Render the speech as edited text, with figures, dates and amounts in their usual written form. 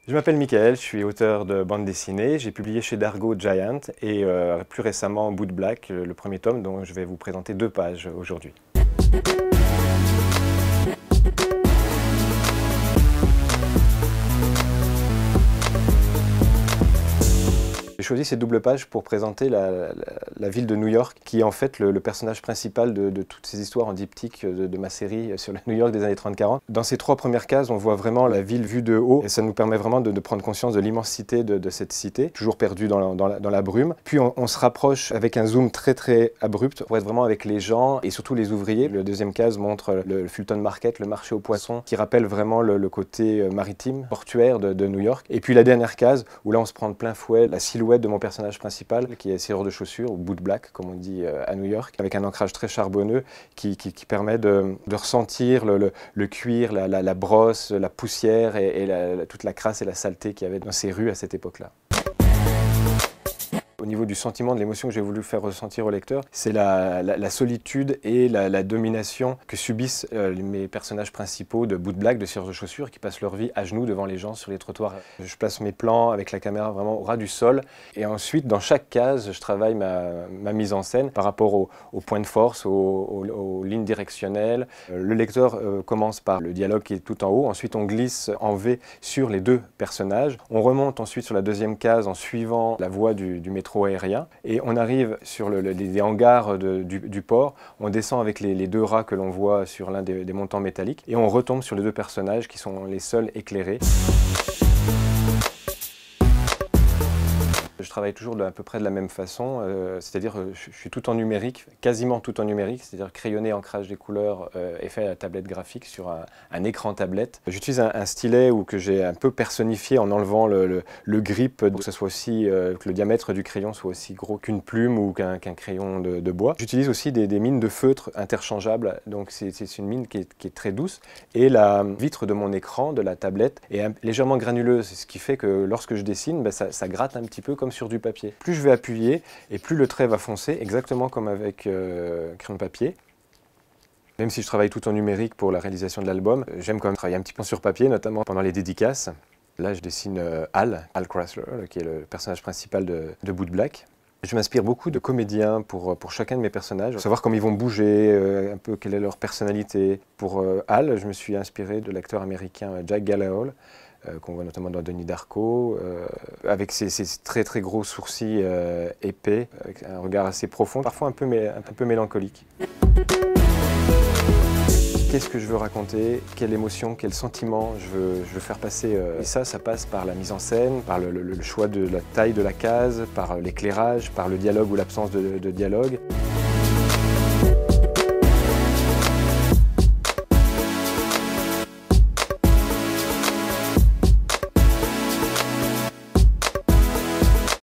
Je m'appelle Michael, je suis auteur de bande dessinée. J'ai publié chez Dargo Giant et plus récemment Boot Black, le premier tome dont je vais vous présenter 2 pages aujourd'hui. J'ai choisi ces doubles pages pour présenter la ville de New York, qui est en fait le personnage principal de toutes ces histoires en diptyque de ma série sur le New York des années 30-40. Dans ces 3 premières cases, on voit vraiment la ville vue de haut, et ça nous permet vraiment de prendre conscience de l'immensité de cette cité, toujours perdue dans la brume. Puis on se rapproche avec un zoom très abrupt pour être vraiment avec les gens et surtout les ouvriers. Le deuxième case montre le Fulton Market, le marché aux poissons, qui rappelle vraiment le côté maritime, portuaire de New York. Et puis la dernière case, où là on se prend de plein fouet la silhouette de mon personnage principal, qui est serrure de chaussures, ou boot black, comme on dit à New York, avec un ancrage très charbonneux qui permet de ressentir le cuir, la brosse, la poussière et toute la crasse et la saleté qu'il y avait dans ces rues à cette époque-là. Au niveau du sentiment, de l'émotion que j'ai voulu faire ressentir au lecteur, c'est la solitude et la domination que subissent mes personnages principaux de boot black, de serrure de chaussures, qui passent leur vie à genoux devant les gens sur les trottoirs. Je place mes plans avec la caméra vraiment au ras du sol, et ensuite dans chaque case, je travaille ma mise en scène par rapport aux points de force, aux lignes directionnelles. Le lecteur commence par le dialogue qui est tout en haut, ensuite on glisse en V sur les 2 personnages, on remonte ensuite sur la deuxième case en suivant la voie du métro aérien, et on arrive sur les hangars du port, on descend avec les 2 rats que l'on voit sur l'un des montants métalliques, et on retombe sur les 2 personnages qui sont les seuls éclairés. Je travaille toujours à peu près de la même façon, c'est-à-dire je suis tout en numérique, quasiment tout en numérique, c'est-à-dire crayonné, ancrage des couleurs et fait à la tablette graphique sur un écran tablette. J'utilise un stylet que j'ai un peu personnifié en enlevant le grip pour que ce soit aussi, que le diamètre du crayon soit aussi gros qu'une plume ou qu'un crayon de bois. J'utilise aussi des mines de feutre interchangeables, donc c'est une mine qui est très douce, et la vitre de mon écran, de la tablette, est légèrement granuleuse, ce qui fait que lorsque je dessine, ça gratte un petit peu comme sur du papier. Plus je vais appuyer et plus le trait va foncer, exactement comme avec crayon papier. Même si je travaille tout en numérique pour la réalisation de l'album, j'aime quand même travailler un petit peu sur papier, notamment pendant les dédicaces. Là, je dessine Hal Chrysler, qui est le personnage principal de Boot Black. Je m'inspire beaucoup de comédiens pour chacun de mes personnages, savoir comment ils vont bouger, un peu quelle est leur personnalité. Pour Hal, je me suis inspiré de l'acteur américain Jack Gyllenhaal, qu'on voit notamment dans Donnie Darko, avec ses très gros sourcils épais, avec un regard assez profond, parfois un peu mélancolique. Qu'est-ce que je veux raconter? Quelle émotion, quel sentiment je veux faire passer? Et ça passe par la mise en scène, par le choix de la taille de la case, par l'éclairage, par le dialogue ou l'absence de dialogue.